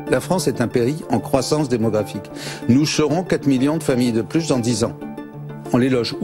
La France est un pays en croissance démographique. Nous serons 4 millions de familles de plus dans 10 ans. On les loge où ?